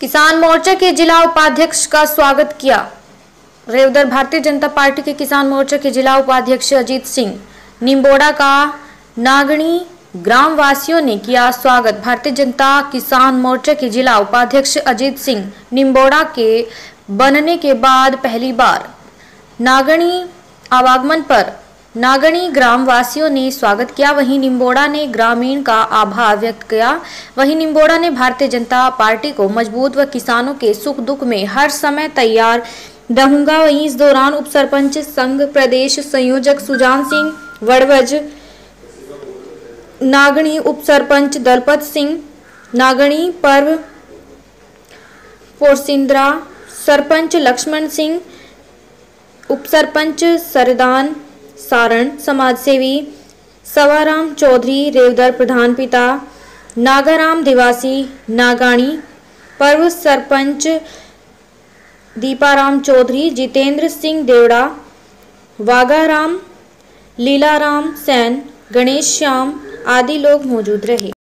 किसान मोर्चा के जिला उपाध्यक्ष का स्वागत किया। रेवदर भारतीय जनता पार्टी के किसान मोर्चा के जिला उपाध्यक्ष अजीत सिंह निम्बोड़ा का नागणी ग्राम वासियों ने किया स्वागत। भारतीय जनता किसान मोर्चा के जिला उपाध्यक्ष अजीत सिंह निम्बोड़ा के बनने के बाद पहली बार नागणी आवागमन पर नागणी ग्राम वासियों ने स्वागत किया। वहीं निम्बोड़ा ने ग्रामीण का आभार व्यक्त किया। वहीं निम्बोड़ा ने भारतीय जनता पार्टी को मजबूत व किसानों के सुख दुख में हर समय तैयार रहूंगा। वहीं इस दौरान उप सरपंच संघ प्रदेश संयोजक सुजान सिंह वड़वज, नागणी उप सरपंच दलपत सिंह, नागणी पर्व पोरसिंद्रा, सरपंच लक्ष्मण सिंह, उप सरपंच सरदान सारण, समाजसेवी सवाराम चौधरी, रेवदर प्रधान पिता नागाराम दिवासी, नागाणी पर्व सरपंच दीपाराम चौधरी, जितेंद्र सिंह देवड़ा, वागाराम, लीलाराम सैन, गणेश श्याम आदि लोग मौजूद रहे।